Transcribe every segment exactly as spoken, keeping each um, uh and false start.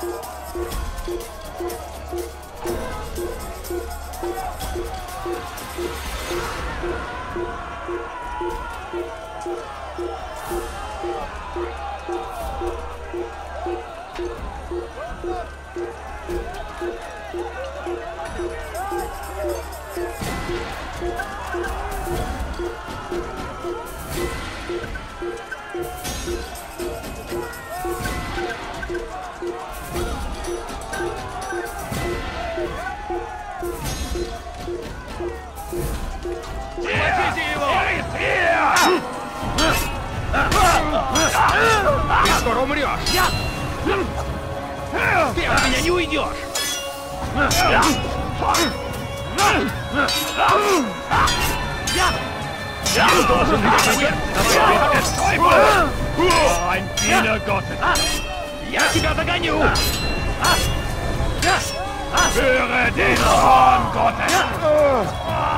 Ты скоро умрешь! Ты от меня не уйдешь! Я должен Я тебя догоню! Führe den Zorn Gottes!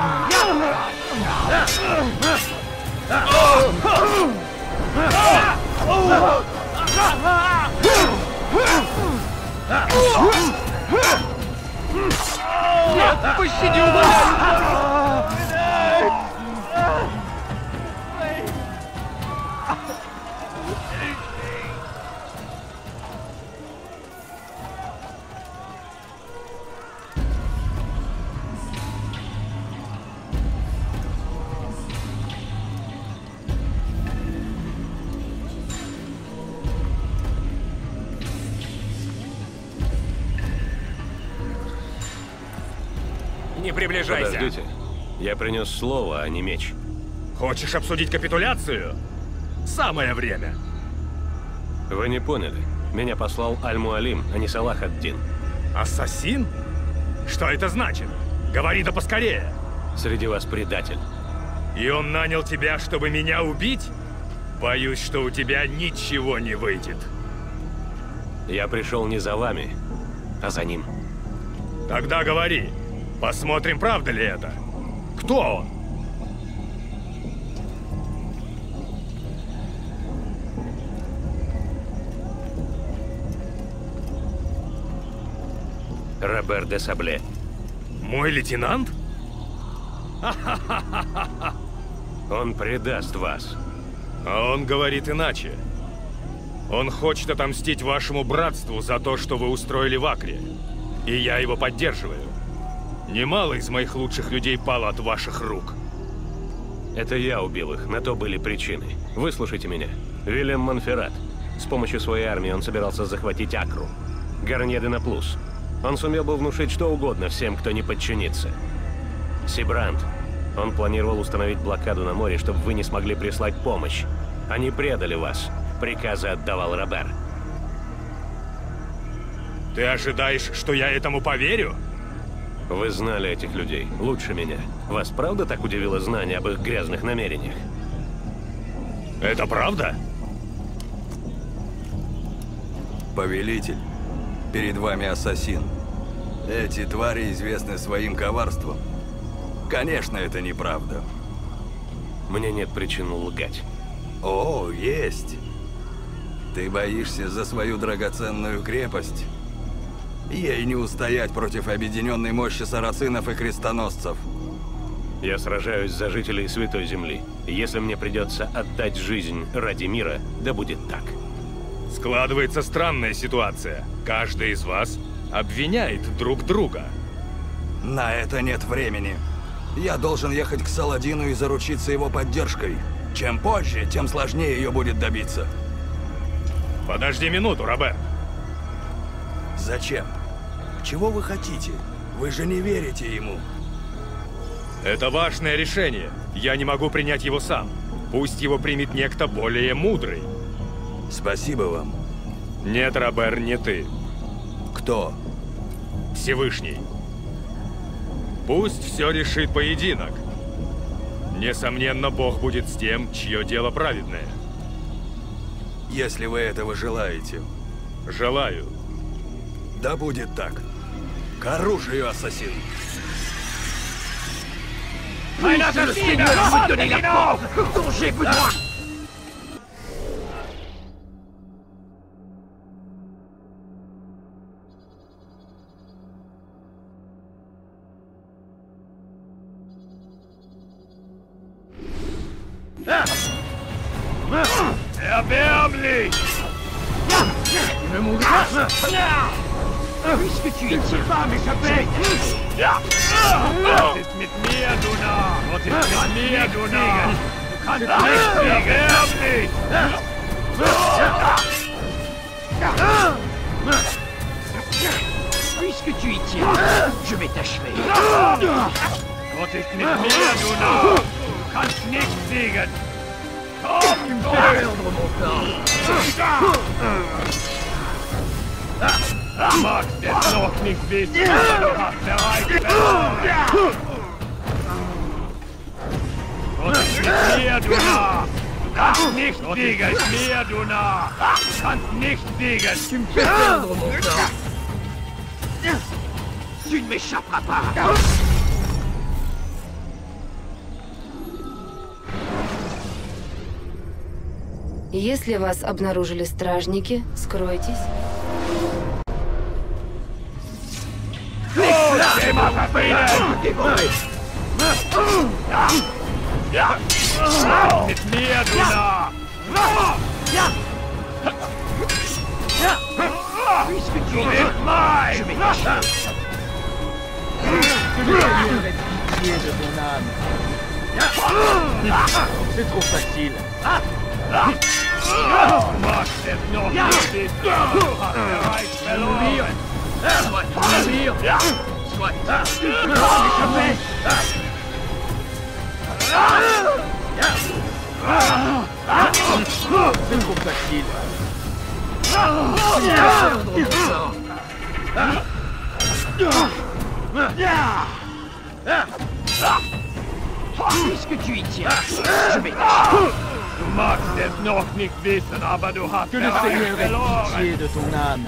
Нет, пощади, умоляю! Не приближайся. Подождите. Я принес слово, а не меч. Хочешь обсудить капитуляцию? Самое время. Вы не поняли. Меня послал Аль-Муалим, а не Салах ад-Дин. Ассасин? Что это значит? Говори да поскорее. Среди вас предатель. И он нанял тебя, чтобы меня убить? Боюсь, что у тебя ничего не выйдет. Я пришел не за вами, а за ним. Тогда говори. Посмотрим, правда ли это. Кто он? Робер де Сабле. Мой лейтенант? Он предаст вас. А он говорит иначе. Он хочет отомстить вашему братству за то, что вы устроили в Акре. И я его поддерживаю. Немало из моих лучших людей пало от ваших рук. Это я убил их, на то были причины. Выслушайте меня. Вильям Монферрат. С помощью своей армии он собирался захватить Акру. Гарнье де Наплус. Он сумел бы внушить что угодно всем, кто не подчинится. Сибрант. Он планировал установить блокаду на море, чтобы вы не смогли прислать помощь. Они предали вас. Приказы отдавал Робер. Ты ожидаешь, что я этому поверю? Вы знали этих людей лучше меня. Вас правда так удивило знание об их грязных намерениях? Это правда? Повелитель, перед вами ассасин. Эти твари известны своим коварством. Конечно, это неправда. Мне нет причин лгать. О, есть. Ты боишься за свою драгоценную крепость? Ей не устоять против объединенной мощи сарацинов и крестоносцев. Я сражаюсь за жителей Святой Земли. Если мне придется отдать жизнь ради мира, да будет так. Складывается странная ситуация. Каждый из вас обвиняет друг друга. На это нет времени. Я должен ехать к Саладину и заручиться его поддержкой. Чем позже, тем сложнее ее будет добиться. Подожди минуту, Робер. Зачем? Чего вы хотите? Вы же не верите ему. Это важное решение. Я не могу принять его сам. Пусть его примет некто более мудрый. Спасибо вам. Нет, Робер, не ты. Кто? Всевышний. Пусть все решит поединок. Несомненно, Бог будет с тем, чье дело праведное. Если вы этого желаете. Желаю. Да будет так. К оружию, ассасин. Erbärmlich! Tu veux mourir? Puisque tu y tiens pas m'échapper! Was ist mit mir, du Narr? Was ist mit mir, du Narr? Du kannst nicht fliegen! Erbärmlich! Puisque tu y tiens, je vais t'achever. Was ist mit mir, du Narr? Du kannst nicht fliegen! Komm, Tu me fais perdre mon temps. Du magst es noch nicht wissen, aber du hast bereits verloren! Was ist mit mir, du Narr? Du kannst nicht fliegen! Was ist mit mir, du Narr? Du kannst nicht fliegen! Tu me fais perdre mon temps. Tu ne m'échapperas pas. Если вас обнаружили стражники, скройтесь. C'est ma Familie! Mit mir, du Narr! Puisque tu Du es bist mein! je vais t'achever. Je vais pitié de ton âme. C'est trop facile. Du magst es noch nicht wissen, aber du hast bereits verloren! Soit mourir, soit tu peux pas m'échapper. C'est trop facile. Tu me fais perdre mon temps. Puisque tu y tiens, je vais t'achever. Du magst es noch nicht wissen, aber du hast Que le bereits Seigneur ait verloren! pitié de ton âme.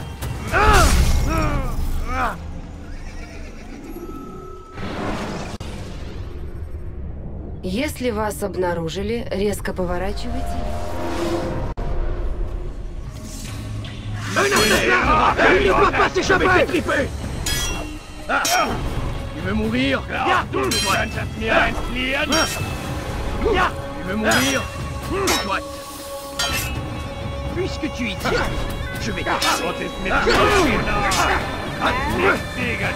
Если вас обнаружили, резко поворачивайте. Un arnaqueur! Il ne doit pas s'échapper! Tu veux mourir? Ja, du, du könntest mir entfliehen! Tu veux mourir? Soit. Puisque tu y tiens, je vais t'achever. Was ist mit mir, du Narr? Du kannst nicht fliegen!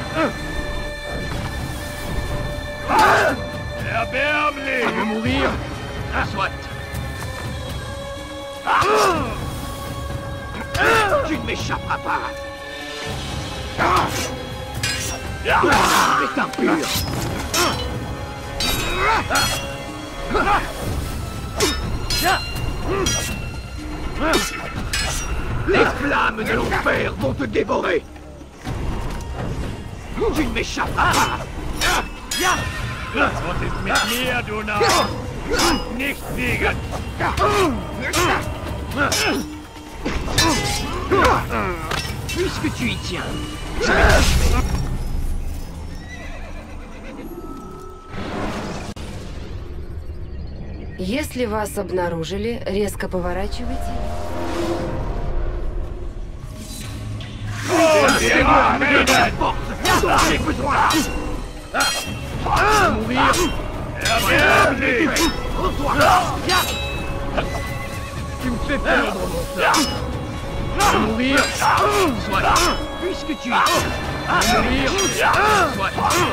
Erbärmlich! Tu veux mourir? Soit. Tu ne m'échapperas pas. C'est impur. Les flammes de l'enfer vont te dévorer. Tu ne m'échapperas pas. Was ist mit mir, du Narr? Du kannst nicht fliegen! Puisque tu y tiens, je vais t'achever. Если вас обнаружили, резко поворачивайте. Seigneur, me donne la force dont j'ai besoin. Mourir. Erbärmlich! Tu me fais perdre mon temps. Mourir. Soit. Puisque tu y tiens. Mourir. Soit.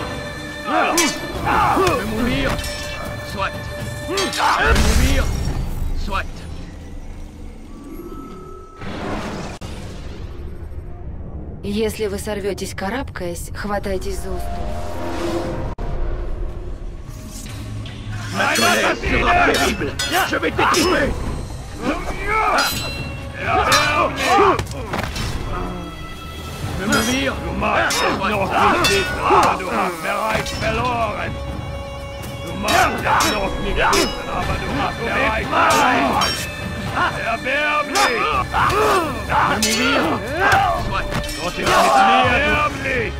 Mourir. Soit. Mourir. Soit. Если вы сорветесь, карабкаясь, хватайтесь за уступ. Ma colère sera terrible. Je vais t'équiper. Tu veux mourir? Du magst es noch nicht wissen, aber du hast bereits verloren! Du magst es noch nicht wissen, aber du hast bereits verloren! Erbärmlich! Mourir. Soit. Was ist mit mir, erbärmlich!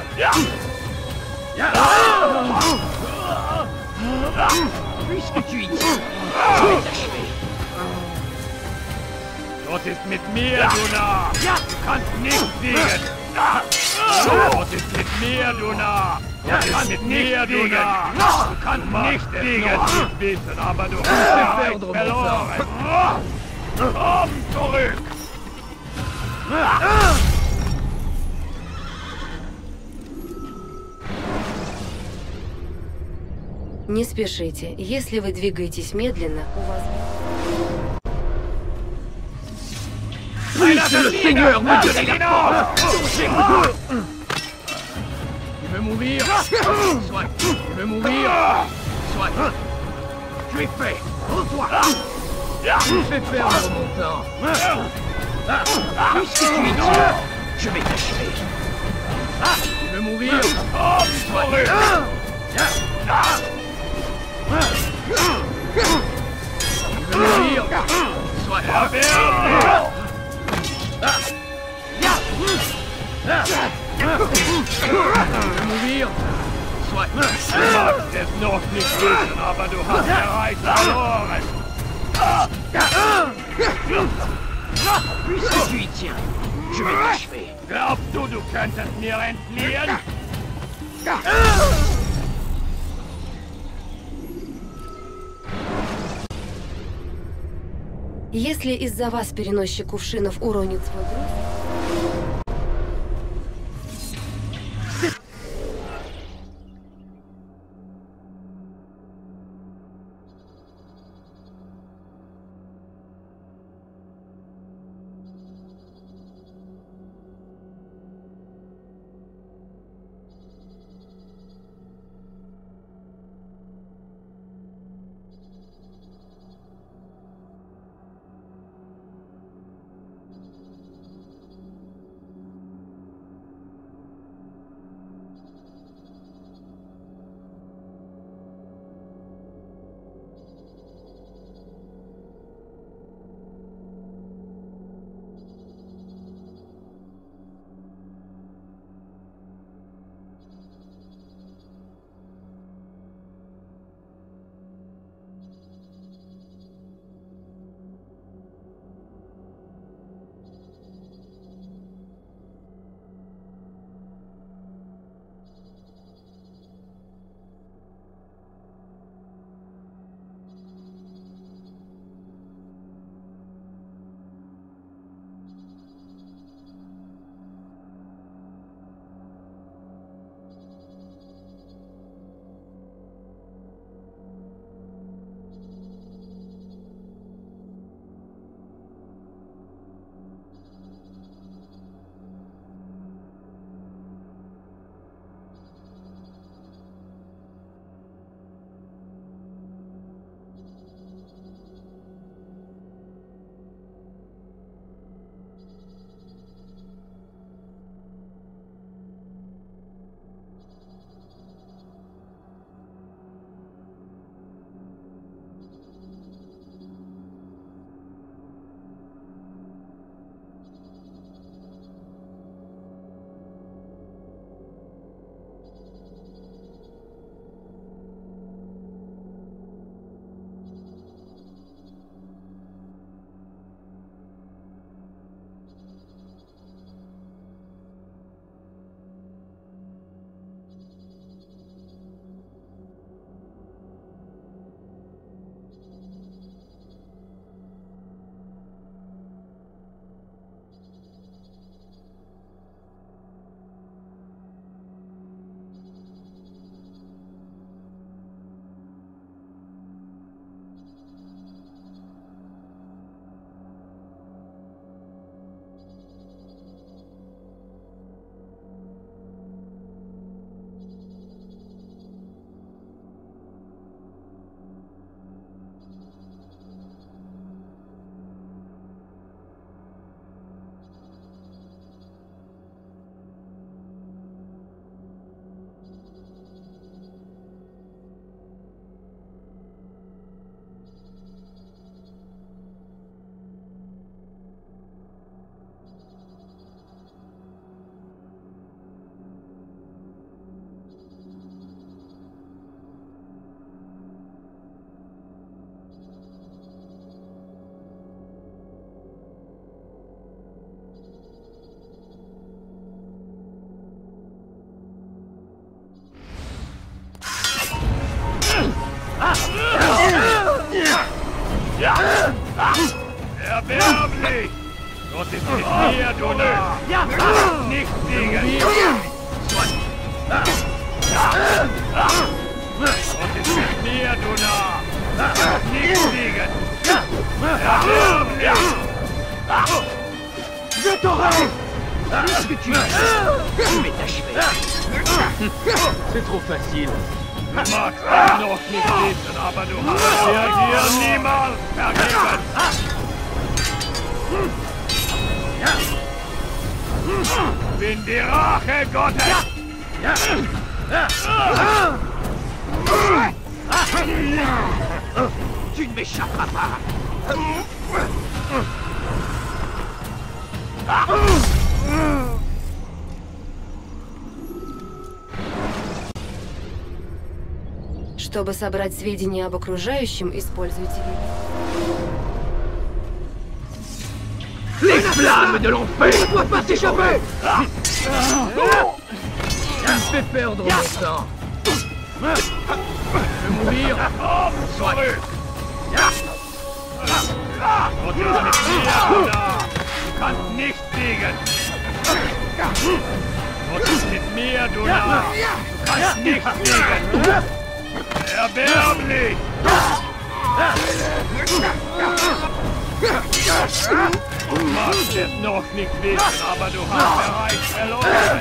Puisque tu y tiens, je vais t'achever. Was ist mit mir, du Narr? Du kannst nicht fliegen! Was ist mit mir, du Narr? Was ist mit mir, du Narr? Du kannst nicht es wissen, aber du hast bereits verloren. Komm zurück! Не спешите. Если вы двигаетесь медленно, у вас... Puisse le Seigneur me donner la force! Tu veux mourir? Soit. Tu veux mourir? Soit. Tu es fait. Rends-toi. Tu me fais perdre mon temps. Puisque tu es Dieu, je vais t'achever. Tu veux mourir? Soit. Tu veux mourir? Soit. Tu veux mourir? Soit. Du magst es noch nicht wissen, aber du hast bereits verloren. Puisque tu y tiens, je vais t'achever. Glaubst du, du könntest mir entfliehen? Если из-за вас переносчик кувшинов уронит свой груз... Erbärmlich! Gott ist mit mir, du Narr! Nicht fliegen! Gott ist mit mir, du Narr! Nicht fliegen! Erbärmlich! Je t'aurai! Qu'est-ce que tu fais? Je vais t'achever! C'est trop facile. Du magst mich noch nicht wissen, aber du hast dir hier niemals vergeben! Bin die Rache Gottes! Tu ne m'échapperas pas! Чтобы собрать сведения об окружающем, используйте вид. Les flammes de l'enfer! Ne dois pas s'échapper! Tu me fais perdre mon temps! Je veux mourir! Soit! Gott ist mit mir, da! Du kannst nicht fliegen! Gott ist mit mir, du Narr! Du kannst nicht fliegen! Erbärmlich! Du magst es noch nicht wissen, aber du hast bereits verloren!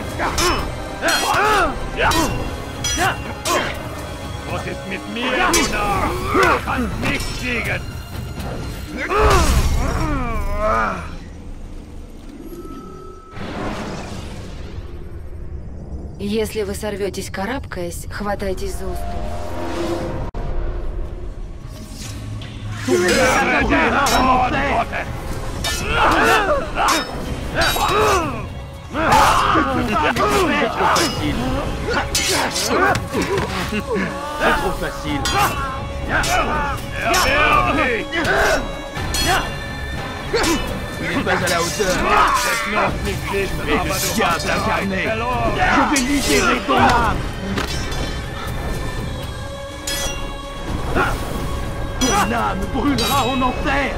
Gott ist mit mir, du Narr! Du kannst nicht fliegen! Если вы сорветесь карабкаясь, хватайтесь за уступ. C'est trop facile. Erbärmlich! Tu n'es pas à la hauteur. Es noch nicht wissen, Mais aber le du diable hast incarné. bereits verloren! Je vais libérer ton âme. Ton âme brûlera en enfer.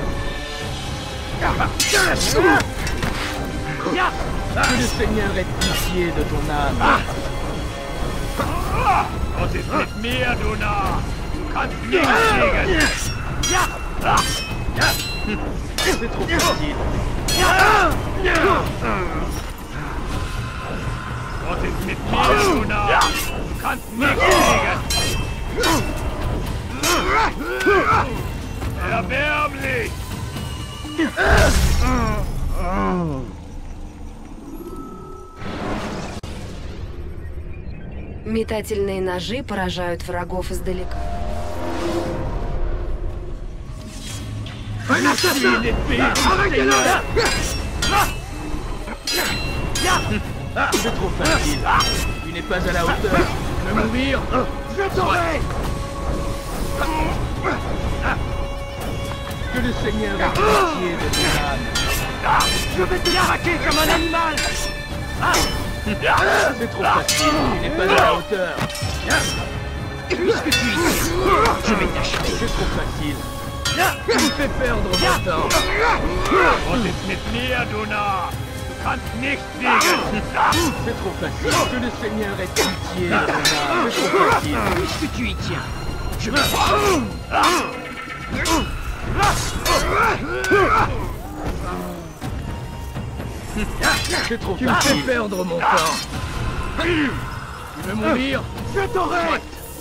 Que le Seigneur ait pitié de ton âme. Gott ist mit mir, du Narr! Du kannst nicht fliegen! C'est trop facile. Gott ist mit mir, du Narr! Du kannst nicht fliegen! Erbärmlich! Метательные ножи поражают врагов издалека. Un assassin! Arrêtez-le! C'est trop facile. Tu n'es pas à la hauteur. Je veux mourir. Je t'aurai! Que le Seigneur ait pitié de ton âme. Je vais te traquer comme un animal. C'est trop facile. Tu n'es pas à la hauteur. Puisque tu y es, je vais t'achever. C'est trop facile. Tu me fais perdre mon temps. Gott ist mit mir, du Narr! Du kannst nicht fliegen! C'est trop facile. Que le Seigneur ait pitié de ton âme. C'est trop facile. Puisque tu y tiens, je vais... C'est trop facile. Tu me fais perdre mon temps. Tu veux mourir? Je t'aurai!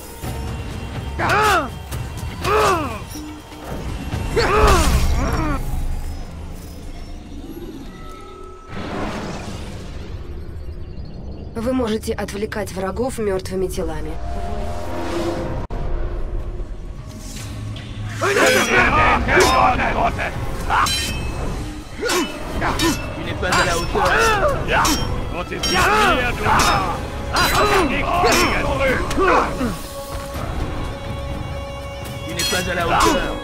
Вы можете отвлекать врагов мертвыми телами. Tu n'es pas à la hauteur. Gott ist mit mir, du Narr! Du kannst nicht fliegen! Tu n'es pas à la hauteur.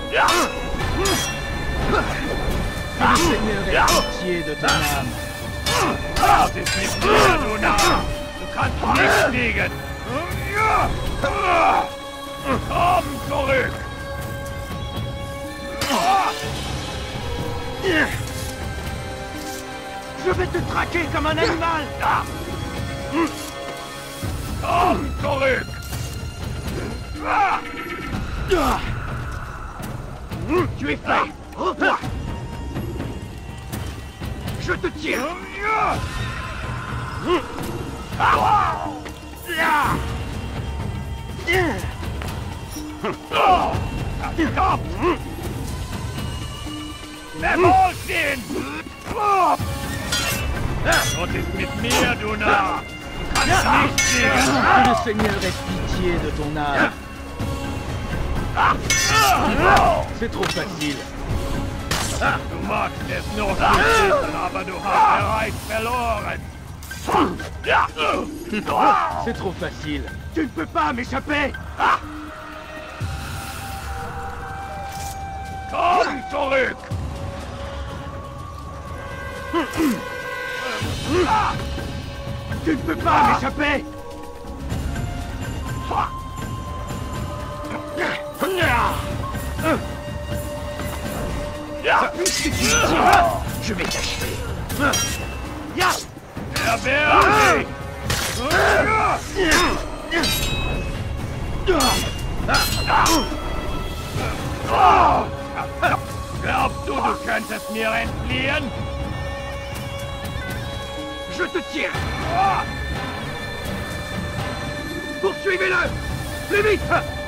Que le Seigneur ait pitié de ton âme. Gott ist mit mir, du Narr! Du kannst nicht fliegen! Komm zurück! Je vais te traquer comme un animal. Komm zurück! Tu es fait. Rends-toi. Je te tire. Stopp! Vermol stehen! Was ist mit mir, du Narr? Du kannst nicht fliegen! Que le Seigneur ait pitié de ton âme. C'est trop facile. Du magst es noch nicht wissen, aber du hast bereits verloren! C'est trop facile. Tu ne peux pas m'échapper. Komm zurück! Tu ne peux pas m'échapper. Puisque tu tires, je vais t'achever. Erwärm Glaubst du, du könntest mir entfliehen? Je te tire. Poursuivez-le. Plus vite.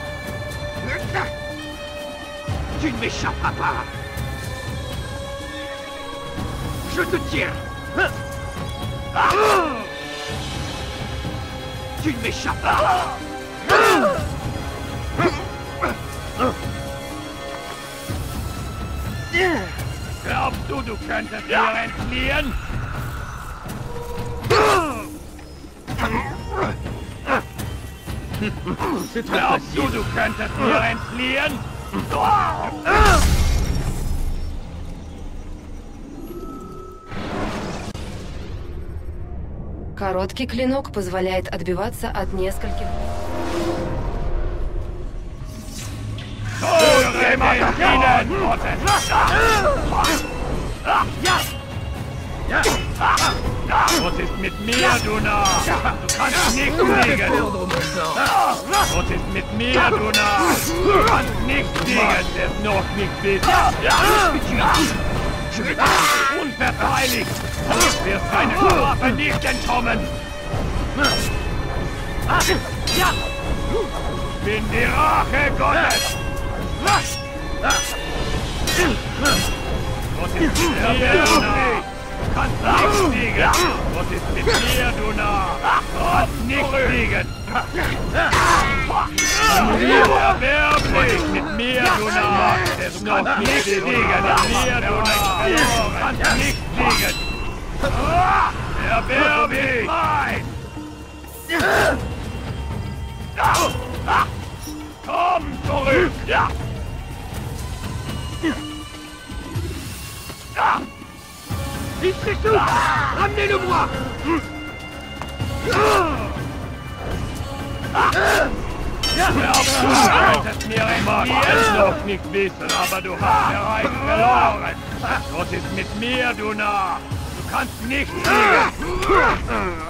Tu ne m'échapperas pas. Je te tire. Tu ne m'échappes pas. Glaubst du, du könntest mir entfliehen? C'est trop Glaubst du, facile. du könntest mir entfliehen? Короткий клинок позволяет отбиваться от нескольких... Höre Maschinen! Was ist mit mir, du Narr? Du kannst nicht fliegen! Was ist mit mir, du Narr? Du kannst nicht fliegen, es noch nicht bist! Unverteidigt! Du wirst deine Strafe nicht entkommen! Ich bin die Rache Gottes! Was ist mit mir, du Narr? Du kannst nicht fliegen! Was ist mit mir, du Narr? Du kannst nicht fliegen! Erbärmlich! Mit mir, du Narr! Es noch nicht fliegen! Mit mir, du Narr! Du kannst nicht fliegen! Erbärmlich! Nein! Komm zurück! Il s'essouffle. Ramenez-le-moi. Glaubst du, du könntest mir entfliehen? Noch nicht wissen, aber du hast bereits verloren. Was ist mit mir, du Narr? Du kannst nicht fliegen!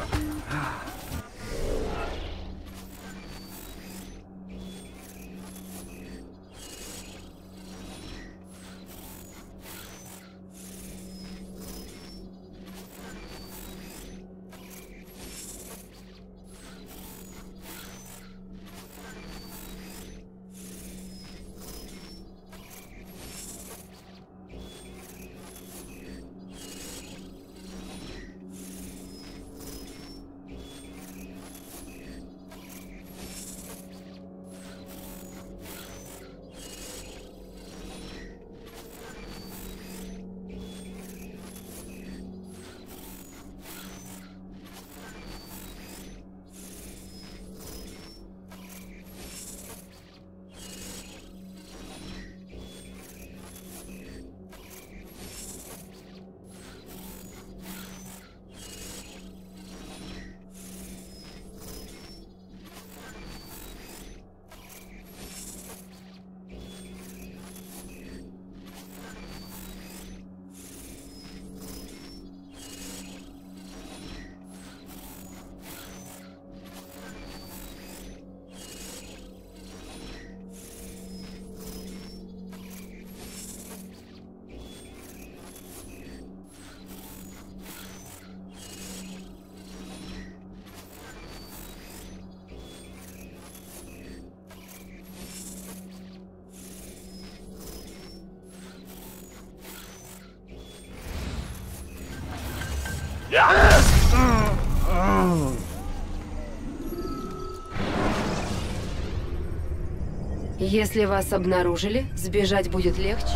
Если вас обнаружили, сбежать будет легче.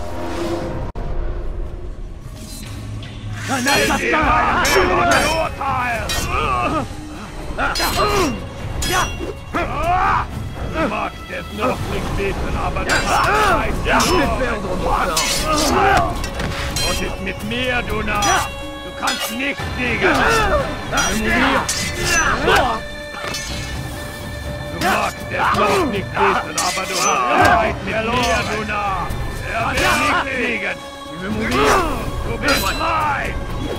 Du magst es noch nicht wissen, aber du weißt ja, was ist mit mir, du Narr? Du kannst nicht siegen. Du magst es noch nicht wissen, aber du hast Zeit mit mir, du Narr. Er wird nicht siegen. Du bist mein.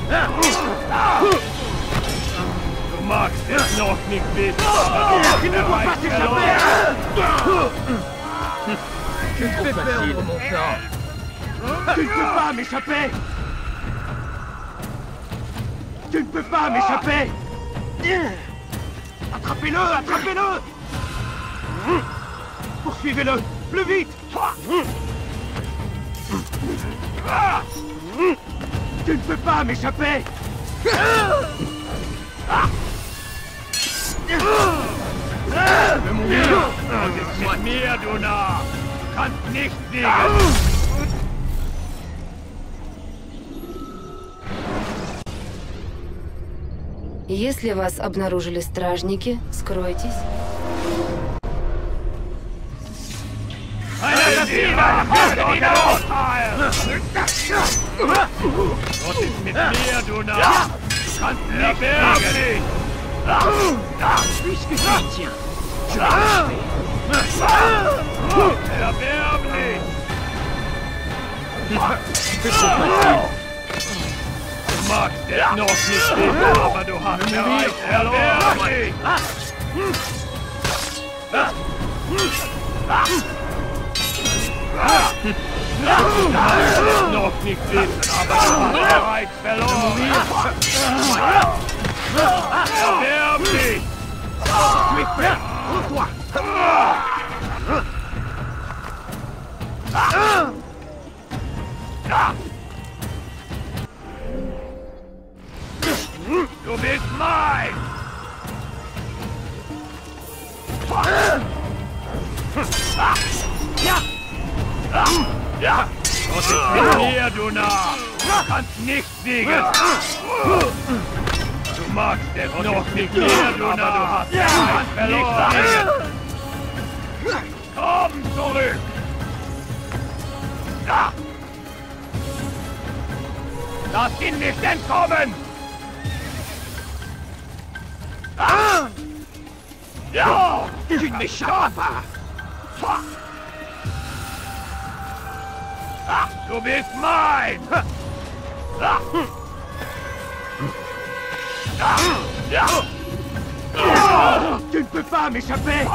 Du magst es noch nicht wissen, aber du hast bereits verloren. Tu me fais perdre mon temps. Tu ne peux pas m'échapper. Tu ne peux pas m'échapper. Attrapez-le, attrapez-le. Poursuivez-le, plus vite. Tu ne peux pas m'échapper. Wir mourir. Das ist mit mir, du Narr. Du kannst nicht siegen. Если вас обнаружили стражники, скройтесь. Was ist mit mir, du Narr? Du kannst nicht siegen. Puisque tu y tiens, je vais t'achever. Erbärmlich! Du magst es noch nicht wissen, aber du hast bereits verloren! Du magst es noch nicht wissen, aber du hast bereits verloren! Erbärmlich! Tu es prêt, rends-toi. Du bist mein! Ja! Was ist mit mir, du Narr? Du kannst nicht siegen! Du magst es noch nicht mehr, du Narr! Du hast bereits verloren! Komm zurück! Lass ihn nicht entkommen! Ja! Tu ne m'échapperas pas. Du bist mein! Tu ne peux pas m'échapper.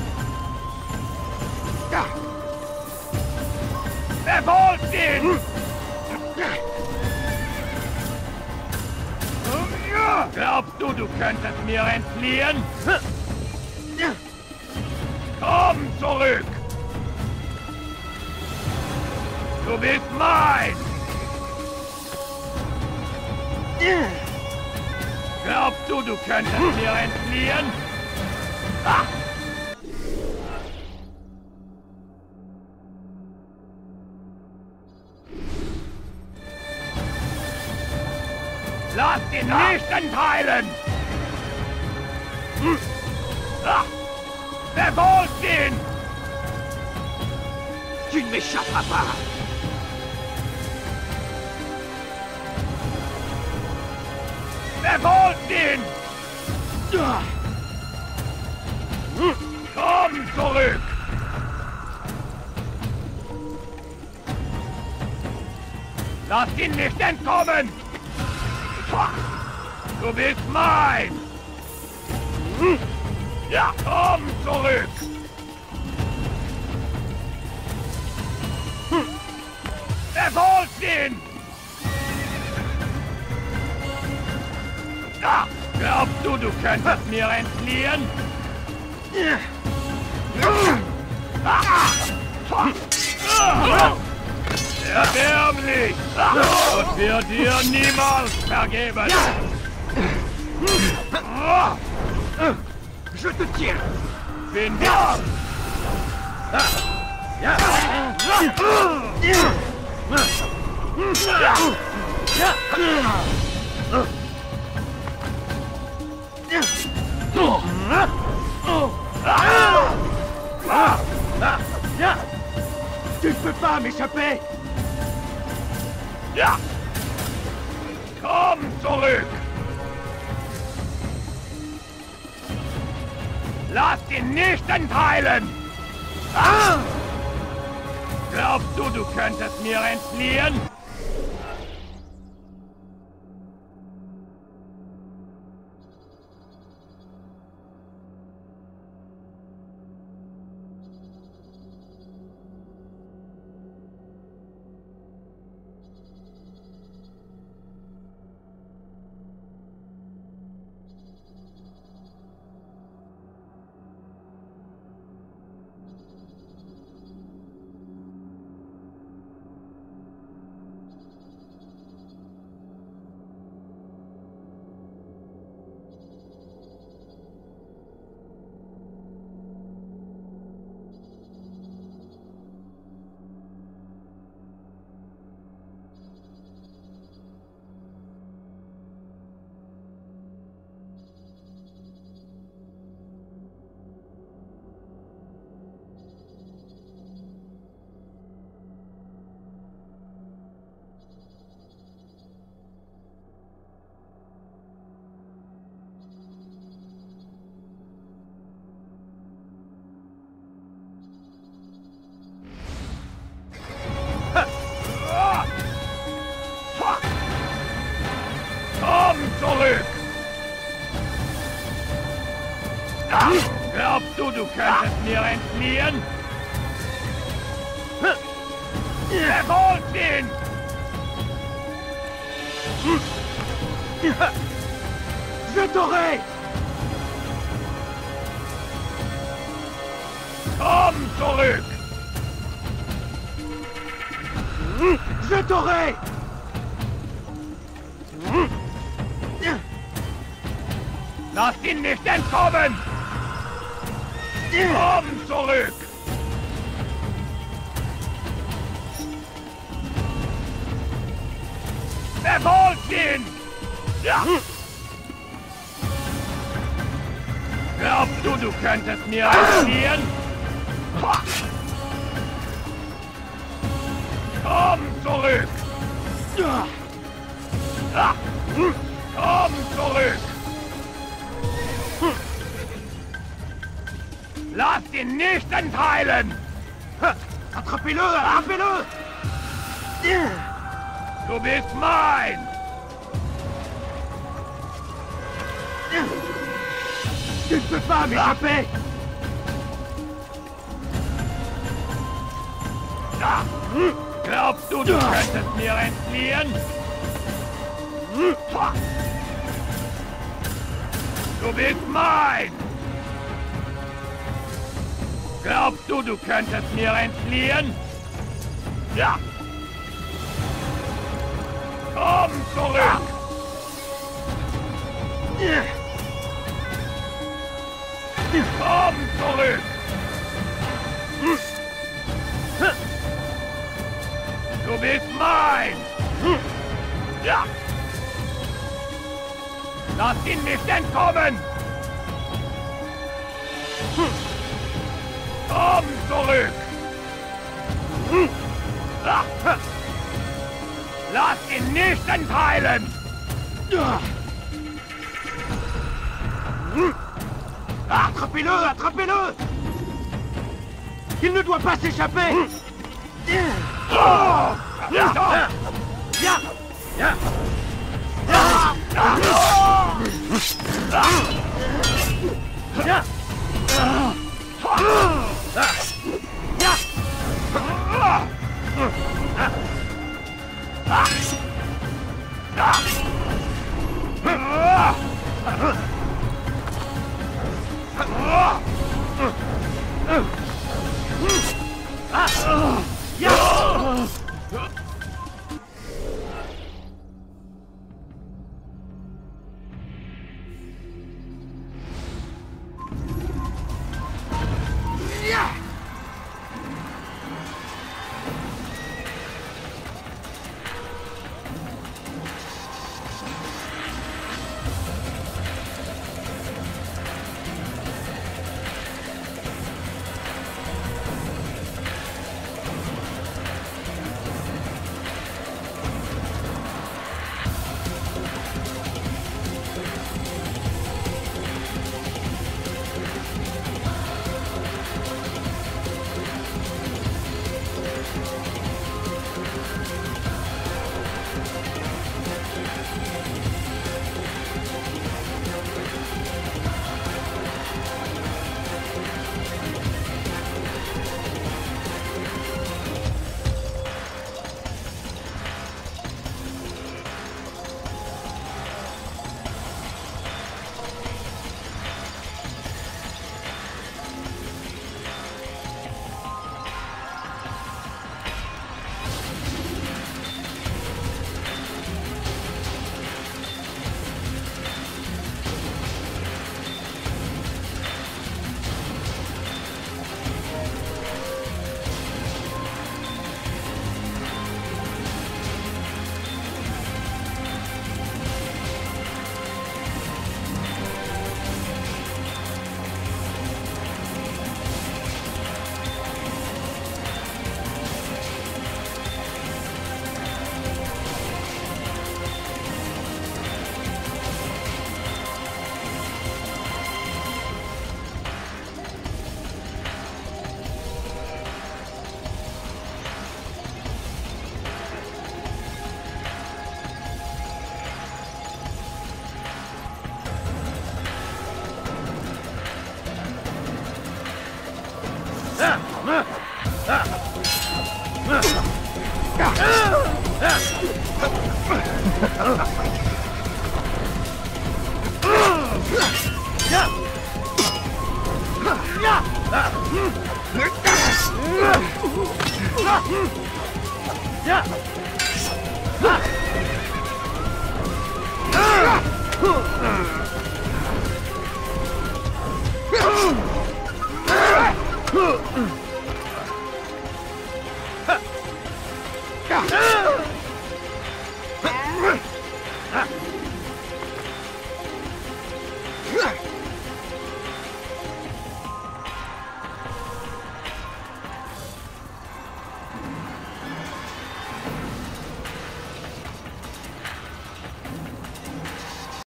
Verfolgt ihn! Glaubst du, du könntest mir entfliehen? Komm zurück! Du bist mein! Glaubst du, du könntest mir entfliehen? Ah! Lass ihn nicht entheilen! Hm. Ah. Verfolgt ihn! Tu ne m'échapperas pas. Verfolgt ihn! Hm. Komm zurück! Lass ihn nicht entkommen! Du bist mein! Hm. Ja, komm zurück! Hm. Verfolgt ihn! Ja, glaubst du, du könntest mir entfliehen? Erbärmlich! Und wird dir niemals vergeben! Je te tiens! Bin da! Tu ne peux pas m'échapper! Ja! Komm zurück! Lass ihn nicht entheilen! Ah! Glaubst du, du könntest mir entfliehen? Komm zurück! Glaubst du, du könntest mir entfliehen? Verholt ihn! Je t'aurai! Komm zurück! Je t'aurai! Lass ihn nicht entkommen! Komm zurück! Verfolgt ihn! Ja! Glaubst du, du könntest mir entfliehen? Komm zurück! Komm zurück! Lass ihn nicht entheilen! Attrapez-le! Attrapez-le! Du bist mein! Tu ne peux pas m'échapper! Glaubst du, du könntest mir entfliehen? Du bist mein! Glaubst du, du könntest mir entfliehen? Ja! Komm zurück! Komm zurück! Du bist mein! Ja! Lass ihn nicht entkommen! Komm zurück! Lass ihn nicht entheilen! Attrapez-le! Attrapez-le! Il ne doit pas s'échapper! Ja! Ja! Ja! Ja! Ja! Yeah!